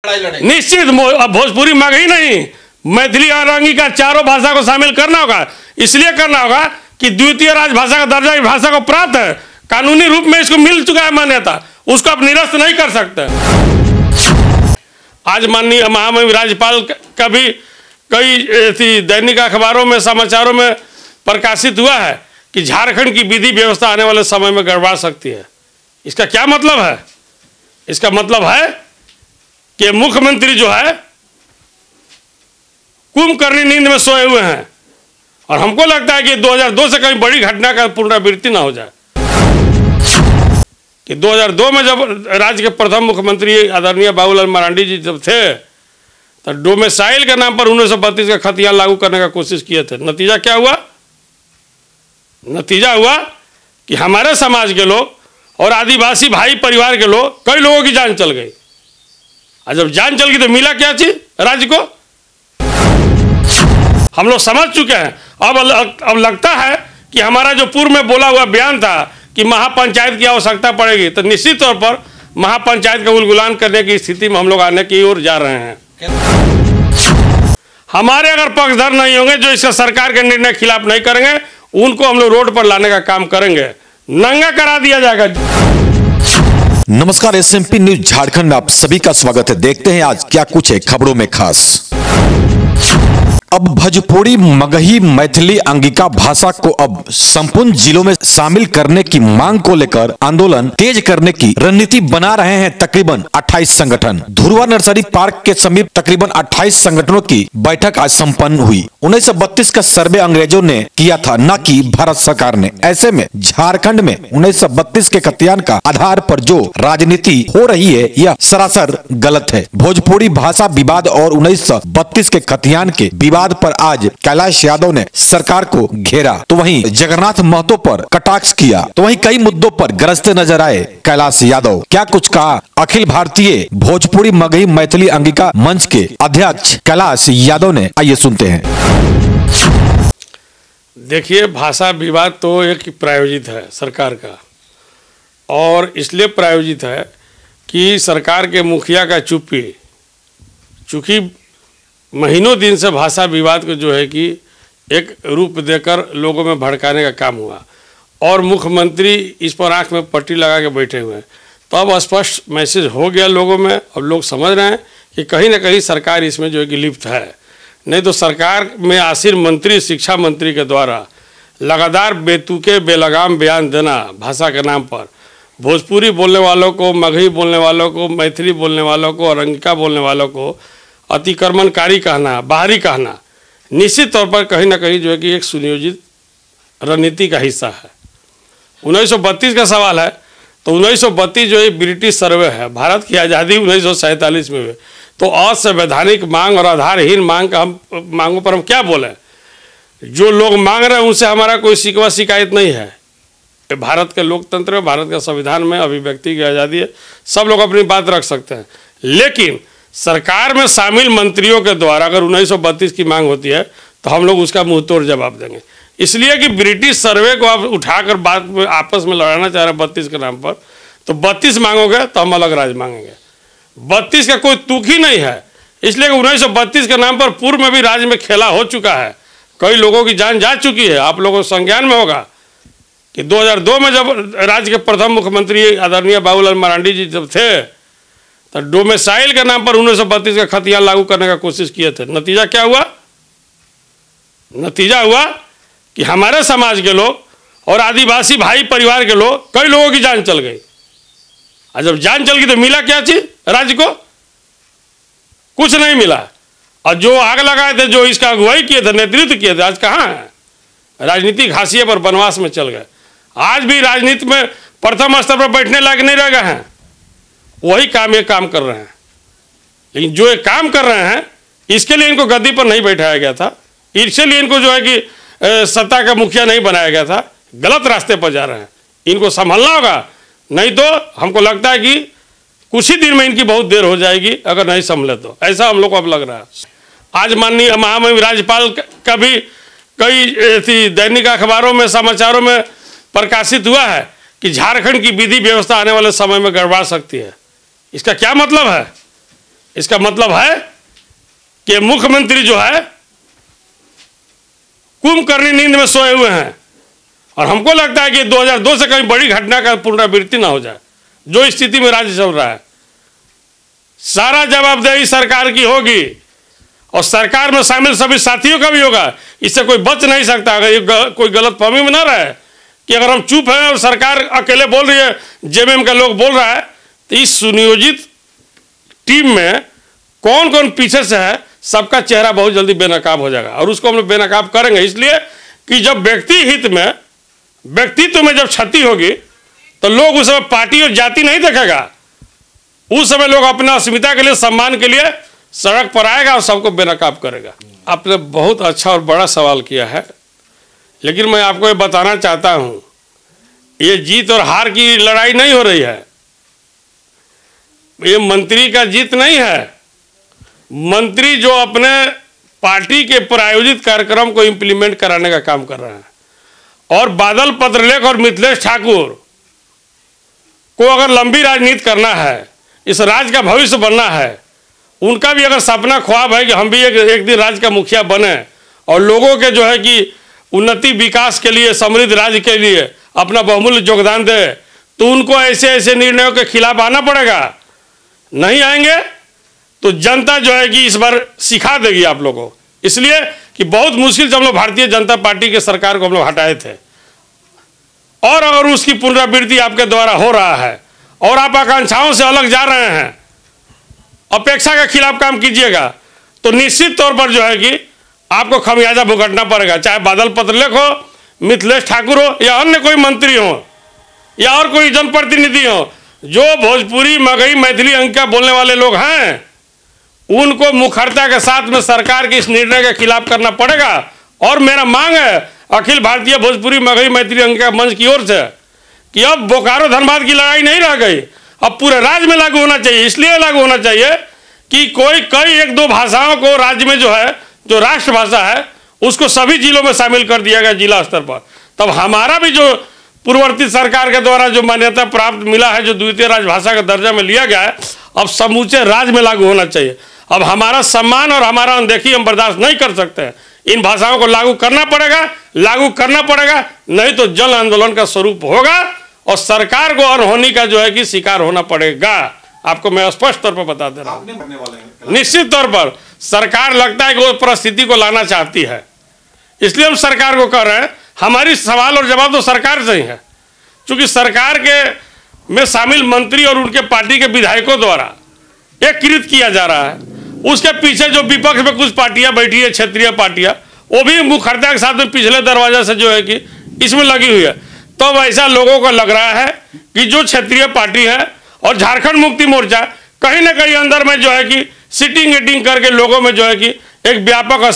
निश्चित भोजपुरी मगही नहीं, मैथिली और अंगिका चारों भाषा को शामिल करना होगा। इसलिए करना होगा कि द्वितीय राजभाषा का दर्जा इस भाषा को प्राप्त है, कानूनी रूप में इसको मिल चुका है मान्यता, उसको आप निरस्त नहीं कर सकते। आज माननीय महामहिम राज्यपाल का भी कई दैनिक अखबारों में समाचारों में प्रकाशित हुआ है कि झारखंड की विधि व्यवस्था आने वाले समय में गड़बड़ा सकती है। इसका क्या मतलब है? इसका मतलब है कि मुख्यमंत्री जो है कुंभकर्णी नींद में सोए हुए हैं, और हमको लगता है कि 2002 से कहीं बड़ी घटना का पुनरावृत्ति ना हो जाए। कि 2002 में जब राज्य के प्रथम मुख्यमंत्री आदरणीय बाबूलाल मरांडी जी जब थे, तो डोमिसाइल के नाम पर 1932 का खतियान लागू करने का कोशिश किए थे। नतीजा क्या हुआ? नतीजा हुआ कि हमारे समाज के लोग और आदिवासी भाई परिवार के लोग, कई लोगों की जान चल गई। और जब जान चल गई तो मिला क्या चीज राज्य को? हम लोग समझ चुके हैं। अब लगता है कि हमारा जो पूर्व में बोला हुआ बयान था कि महापंचायत की आवश्यकता पड़ेगी, तो निश्चित तौर पर महापंचायत का उलगुलान करने की स्थिति में हम लोग आने की ओर जा रहे हैं। हमारे अगर पक्षधर नहीं होंगे जो इसका सरकार के निर्णय के खिलाफ नहीं करेंगे, उनको हम लोग रोड पर लाने का काम करेंगे, नंगा करा दिया जाएगा। नमस्कार, SMP न्यूज झारखंड में आप सभी का स्वागत है। देखते हैं आज क्या कुछ है खबरों में खास। अब भोजपुरी, मगही, मैथिली, अंगिका भाषा को अब संपूर्ण जिलों में शामिल करने की मांग को लेकर आंदोलन तेज करने की रणनीति बना रहे हैं तकरीबन 28 संगठन। धुरवा नर्सरी पार्क के समीप तकरीबन 28 संगठनों की बैठक आज संपन्न हुई। 1932 का सर्वे अंग्रेजों ने किया था, न कि भारत सरकार ने। ऐसे में झारखंड में 1932 के खतियान का आधार पर जो राजनीति हो रही है, यह सरासर गलत है। भोजपुरी भाषा विवाद और 1932 के खतियान के विवाद पर आज कैलाश यादव ने सरकार को घेरा, तो वहीं जगन्नाथ महतो पर कटाक्ष किया, तो वहीं कई मुद्दों पर गरजते नजर आए कैलाश यादव। क्या कुछ कहा अखिल भारतीय भोजपुरी, मगही, मैथिली, अंगिका मंच के अध्यक्ष कैलाश यादव ने? आइए सुनते हैं। देखिए, भाषा विवाद तो एक प्रायोजित है सरकार का, और इसलिए प्रायोजित है कि सरकार के मुखिया का चुप्पी, चूंकि महीनों दिन से भाषा विवाद को जो है कि एक रूप देकर लोगों में भड़काने का काम हुआ, और मुख्यमंत्री इस पर आंख में पट्टी लगा के बैठे हुए हैं। तो अब स्पष्ट मैसेज हो गया लोगों में, अब लोग समझ रहे हैं कि कहीं ना कहीं सरकार इसमें जो है कि लिप्त है। नहीं तो सरकार में आसीन मंत्री, शिक्षा मंत्री के द्वारा लगातार बेतुके बेलगाम बयान देना भाषा के नाम पर, भोजपुरी बोलने वालों को, मगही बोलने वालों को, मैथिली बोलने वालों को और अंगिका बोलने वालों को अतिक्रमणकारी कहना, बाहरी कहना, निश्चित तौर पर कहीं ना कहीं जो है कि एक सुनियोजित रणनीति का हिस्सा है। 1932 का सवाल है, तो 1932 जो है ब्रिटिश सर्वे है। भारत की आज़ादी 1947 में हुई, तो असंवैधानिक मांग और आधारहीन मांगों पर हम क्या बोलें? जो लोग मांग रहे हैं उनसे हमारा कोई शिकवा शिकायत नहीं है। भारत के लोकतंत्र में, भारत के संविधान में अभिव्यक्ति की आज़ादी है, सब लोग अपनी बात रख सकते हैं। लेकिन सरकार में शामिल मंत्रियों के द्वारा अगर 1932 की मांग होती है तो हम लोग उसका मुंह तोड़ जवाब देंगे। इसलिए कि ब्रिटिश सर्वे को आप उठाकर बात में आपस में लड़ाना चाह रहे हैं 32 के नाम पर, तो 32 मांगोगे तो हम अलग राज्य मांगेंगे। 32 का कोई तुक ही नहीं है। इसलिए 1932 के नाम पर पूर्व में भी राज्य में खेला हो चुका है, कई लोगों की जान जा चुकी है। आप लोगों को संज्ञान में होगा कि 2002 में जब राज्य के प्रथम मुख्यमंत्री आदरणीय बाबूलाल मरांडी जी जब थे, तो डोमिसाइल के नाम पर 1932 का खतियान लागू करने का कोशिश किए थे। नतीजा क्या हुआ? नतीजा हुआ कि हमारे समाज के लोग और आदिवासी भाई परिवार के लोग, कई लोगों की जान चल गई। और जब जान चल गई तो मिला क्या चीज राज्य को? कुछ नहीं मिला। और जो आग लगाए थे, जो इसका अगुवाई किए थे, नेतृत्व किए थे, आज कहाँ है? राजनीतिक हाशिए पर वनवास में चल गए। आज भी राजनीति में प्रथम स्तर पर बैठने लायक नहीं रह गए हैं। वही काम ये काम कर रहे हैं। लेकिन जो ये काम कर रहे हैं, इसके लिए इनको गद्दी पर नहीं बैठाया गया था, इसलिए इनको जो है कि सत्ता का मुखिया नहीं बनाया गया था। गलत रास्ते पर जा रहे हैं, इनको संभलना होगा, नहीं तो हमको लगता है कि कुछ ही दिन में इनकी बहुत देर हो जाएगी अगर नहीं संभले तो। ऐसा हम लोग को अब लग रहा है। आज माननीय महामहिम राज्यपाल का भी कई दैनिक अखबारों में समाचारों में प्रकाशित हुआ है कि झारखंड की विधि व्यवस्था आने वाले समय में गड़बड़ा सकती है। इसका क्या मतलब है? इसका मतलब है कि मुख्यमंत्री जो है कुंभकर्णी नींद में सोए हुए हैं। और हमको लगता है कि 2002 से कहीं बड़ी घटना का पुनरावृत्ति ना हो जाए। जो स्थिति में राज्य चल रहा है, सारा जवाबदेही सरकार की होगी और सरकार में शामिल सभी साथियों का भी होगा। इससे कोई बच नहीं सकता। अगर ये कोई गलतफहमी में ना रहे कि अगर हम चुप हैं और सरकार अकेले बोल रही है, जेएमएम का लोग बोल रहा है, तो इस सुनियोजित टीम में कौन कौन पीछे से है, सबका चेहरा बहुत जल्दी बेनकाब हो जाएगा। और उसको हम लोग बेनकाब करेंगे, इसलिए कि जब व्यक्तित्व में जब क्षति होगी तो लोग उस समय पार्टी और जाति नहीं देखेगा। उस समय लोग अपना अस्मिता के लिए, सम्मान के लिए सड़क पर आएगा और सबको बेनकाब करेगा। आपने बहुत अच्छा और बड़ा सवाल किया है, लेकिन मैं आपको ये बताना चाहता हूँ, ये जीत और हार की लड़ाई नहीं हो रही है। ये मंत्री का जीत नहीं है। मंत्री जो अपने पार्टी के प्रायोजित कार्यक्रम को इम्प्लीमेंट कराने का काम कर रहे हैं, और बादल पत्रलेख और मिथिलेश ठाकुर को अगर लंबी राजनीति करना है, इस राज्य का भविष्य बनना है, उनका भी अगर सपना ख्वाब है कि हम भी एक दिन राज्य का मुखिया बने और लोगों के जो है कि उन्नति विकास के लिए, समृद्ध राज्य के लिए अपना बहुमूल्य योगदान दे, तो उनको ऐसे ऐसे निर्णयों के खिलाफ आना पड़ेगा। नहीं आएंगे तो जनता जो है कि इस बार सिखा देगी आप लोगों को। इसलिए कि बहुत मुश्किल से हम लोग भारतीय जनता पार्टी के सरकार को हम लोग हटाए थे, और अगर उसकी पुनरावृत्ति आपके द्वारा हो रहा है और आप आकांक्षाओं से अलग जा रहे हैं, अपेक्षा के खिलाफ काम कीजिएगा, तो निश्चित तौर पर जो है कि आपको खमियाजा भुगतना पड़ेगा। चाहे बादल पत्रलेख हो, मिथिलेश ठाकुर हो, या अन्य कोई मंत्री हो, या और कोई जनप्रतिनिधि हो, जो भोजपुरी, मगही, मैथिली, अंगिका बोलने वाले लोग हैं, उनको मुखरता के साथ में सरकार के इस निर्णय के खिलाफ करना पड़ेगा। और मेरा मांग है अखिल भारतीय भोजपुरी, मगही, मैथिली, अंगिका मंच की ओर से कि अब बोकारो धनबाद की लड़ाई नहीं रह गई, अब पूरे राज्य में लागू होना चाहिए। इसलिए लागू होना चाहिए कि कई एक दो भाषाओं को राज्य में जो है, जो राष्ट्रभाषा है, उसको सभी जिलों में शामिल कर दिया गया जिला स्तर पर। तब हमारा भी जो पूर्ववर्ती सरकार के द्वारा जो मान्यता प्राप्त मिला है, जो द्वितीय राजभाषा का दर्जा में लिया गया है, अब समूचे राज्य में लागू होना चाहिए। अब हमारा सम्मान और हमारा अनदेखी हम बर्दाश्त नहीं कर सकते हैं। इन भाषाओं को लागू करना पड़ेगा, नहीं तो जन आंदोलन का स्वरूप होगा और सरकार को अनहोनी का जो है कि शिकार होना पड़ेगा। आपको मैं स्पष्ट तौर पर बता दे रहा हूँ। निश्चित तौर पर सरकार लगता है कि वो परिस्थिति को लाना चाहती है, इसलिए हम सरकार को कह रहे हैं। हमारी सवाल और जवाब तो सरकार से ही है, क्योंकि सरकार के में शामिल मंत्री और उनके पार्टी के विधायकों द्वारा एकीकृत किया जा रहा है। उसके पीछे जो विपक्ष में कुछ पार्टियां बैठी है, क्षेत्रीय पार्टियां, वो भी मुखरता के साथ में पिछले दरवाजे से जो है कि इसमें लगी हुई है। तो ऐसा लोगों को लग रहा है कि जो क्षेत्रीय पार्टी है और झारखंड मुक्ति मोर्चा कहीं ना कहीं अंदर में जो है कि सिटिंग एटिंग करके लोगों में जो है कि एक व्यापक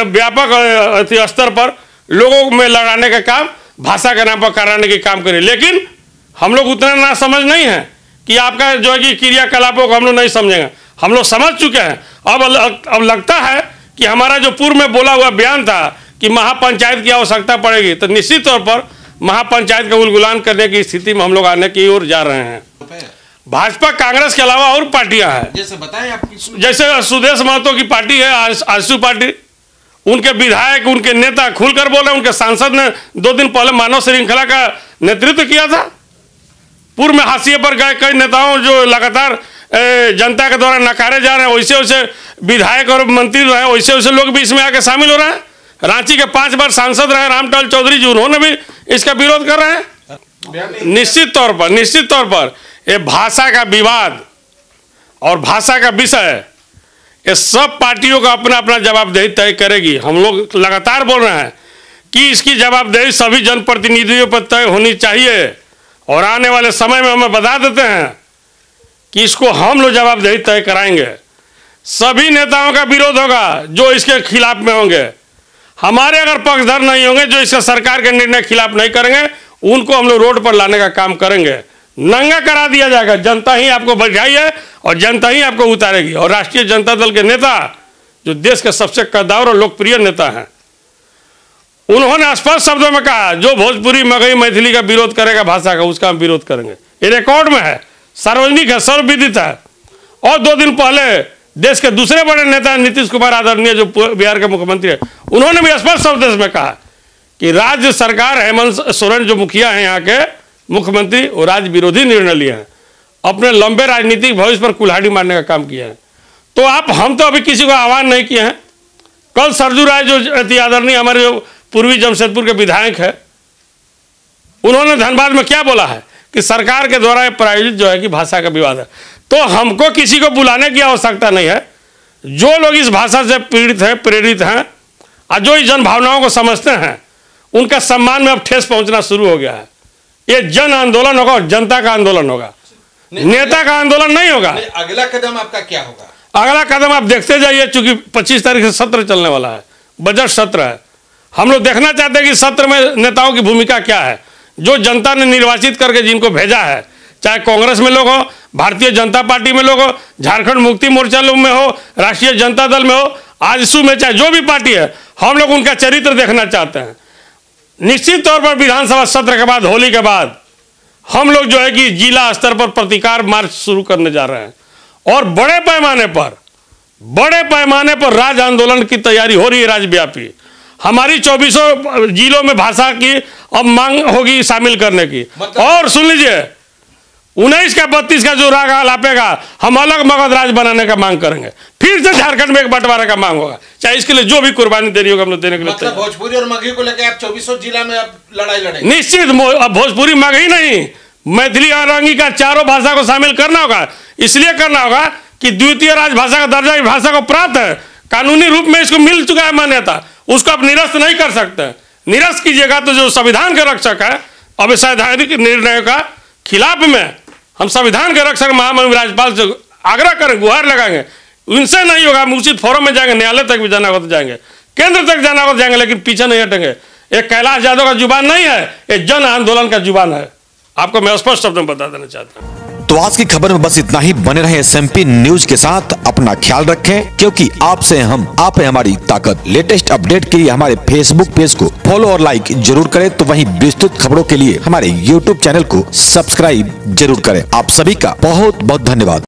स्तर पर लोगों में लड़ाने का काम, भाषा के नाम पर कराने के काम करें। लेकिन हम लोग उतना ना समझ नहीं है कि आपका जो है कि क्रियाकलापों को हम लोग नहीं समझेंगे। हम लोग समझ चुके हैं। अब लगता है कि हमारा जो पूर्व में बोला हुआ बयान था कि महापंचायत की आवश्यकता पड़ेगी, तो निश्चित तौर पर महापंचायत का उलगुलान करने की स्थिति में हम लोग आने की ओर जा रहे हैं। भाजपा, कांग्रेस के अलावा और पार्टियां हैं, जैसे बताएं आपकी, जैसे सुदेश महतो की पार्टी है, आजसू पार्टी, उनके विधायक, उनके नेता खुलकर बोले। उनके सांसद ने 2 दिन पहले मानव श्रृंखला का नेतृत्व किया था। पूर्व में हाशिए पर गए कई नेताओं जो लगातार जनता के द्वारा नकारे जा रहे हैं, वैसे वैसे विधायक और मंत्री रहे, वैसे वैसे लोग भी इसमें आके शामिल हो रहे हैं। रांची के 5 बार सांसद रहे रामटल चौधरी जी, उन्होंने भी इसका विरोध कर रहे हैं। निश्चित तौर पर ये भाषा का विवाद और भाषा का विषय, ये सब पार्टियों का अपना अपना जवाबदेही तय करेगी। हम लोग लगातार बोल रहे हैं कि इसकी जवाबदेही सभी जनप्रतिनिधियों पर तय होनी चाहिए, और आने वाले समय में हमें बता देते हैं कि इसको हम लोग जवाबदेही तय कराएंगे। सभी नेताओं का विरोध होगा जो इसके खिलाफ में होंगे। हमारे अगर पक्षधर नहीं होंगे जो इसका सरकार के निर्णय के खिलाफ नहीं करेंगे, उनको हम लोग रोड पर लाने का काम करेंगे। नंगा करा दिया जाएगा। जनता ही आपको बैठाई है और जनता ही आपको उतारेगी। और राष्ट्रीय जनता दल के नेता, जो देश के सबसे कद्दावर और लोकप्रिय नेता हैं, उन्होंने स्पष्ट शब्दों में कहा, जो भोजपुरी, मगही, मैथिली का विरोध करेगा भाषा का, उसका हम विरोध करेंगे। ये रिकॉर्ड में है, सार्वजनिक है, सर्वविदित है। और 2 दिन पहले देश के दूसरे बड़े नेता नीतीश कुमार आदरणीय जो बिहार के मुख्यमंत्री है, उन्होंने भी स्पष्ट शब्द में कहा कि राज्य सरकार हेमंत सोरेन जो मुखिया हैं यहाँ के मुख्यमंत्री, वो राज्य विरोधी निर्णय लिए हैं, अपने लंबे राजनीतिक भविष्य पर कुल्हाड़ी मारने का काम किया है। तो हम तो अभी किसी को आह्वान नहीं किए हैं। कल सरजू राय जो आदरणीय हमारे जो पूर्वी जमशेदपुर के विधायक है, उन्होंने धनबाद में क्या बोला है कि सरकार के द्वारा प्रायोजित जो है कि भाषा का विवाद है। तो हमको किसी को बुलाने की आवश्यकता नहीं है। जो लोग इस भाषा से पीड़ित हैं, प्रेरित हैं और जो इस जन भावनाओं को समझते हैं, उनका सम्मान में अब ठेस पहुंचना शुरू हो गया है। ये जन आंदोलन होगा और जनता का आंदोलन होगा, नेता का आंदोलन नहीं होगा। अगला कदम आपका क्या होगा? अगला कदम आप देखते जाइए, चूंकि 25 तारीख से सत्र चलने वाला है, बजट सत्र है। हम लोग देखना चाहते हैं कि सत्र में नेताओं की भूमिका क्या है। जो जनता ने निर्वाचित करके जिनको भेजा है, चाहे कांग्रेस में लोग हो, भारतीय जनता पार्टी में लोग हो, झारखंड मुक्ति मोर्चा लोग में हो, राष्ट्रीय जनता दल में हो, आजसू में, चाहे जो भी पार्टी है, हम लोग उनका चरित्र देखना चाहते हैं। निश्चित तौर पर विधानसभा सत्र के बाद, होली के बाद, हम लोग जो है कि जिला स्तर पर प्रतिकार मार्च शुरू करने जा रहे हैं और बड़े पैमाने पर राज आंदोलन की तैयारी हो रही है राज्यव्यापी। हमारी 24 जिलों में भाषा की अब मांग होगी शामिल करने की। और सुन लीजिए, 19 का 32 का जो राग आलापेगा, हम अलग मगध राज बनाने का मांग करेंगे। फिर से झारखंड में एक बंटवारे का मांग होगा, चाहे इसके लिए जो भी कुर्बानी देनी होगा हम लोग देने के लिए। मतलब भोजपुरी और मगही को लेकर आप 24 जिला में आप लड़ाई लड़ेंगे? निश्चित। अब भोजपुरी मगही नहीं, मैथिली और अंगिका चारों भाषा को शामिल करना होगा। इसलिए करना होगा कि द्वितीय राजभाषा का दर्जा इस भाषा को प्राप्त है, कानूनी रूप में इसको मिल चुका है मान्यता, उसको आप निरस्त नहीं कर सकते। निरस्त कीजिएगा तो जो संविधान के रक्षक है, अवैधानिक निर्णयों का खिलाफ में हम संविधान के रक्षक महामहिम राज्यपाल से आग्रह करें, गुहार लगाएंगे। उनसे नहीं होगा, हम उचित फोरम में जाएंगे, न्यायालय तक भी जाना हो तो जाएंगे, केंद्र तक जाना हो तो जाएंगे, लेकिन पीछे नहीं हटेंगे। एक कैलाश यादव का जुबान नहीं है, ये जन आंदोलन का जुबान है। आपको मैं स्पष्ट शब्द में बता देना चाहता हूँ। तो आज की खबर में बस इतना ही। बने रहे SMP न्यूज के साथ, अपना ख्याल रखें, क्योंकि आपसे आप है हमारी ताकत। लेटेस्ट अपडेट के लिए हमारे फेसबुक पेज को फॉलो और लाइक जरूर करें, तो वहीं विस्तृत खबरों के लिए हमारे YouTube चैनल को सब्सक्राइब जरूर करें। आप सभी का बहुत बहुत धन्यवाद।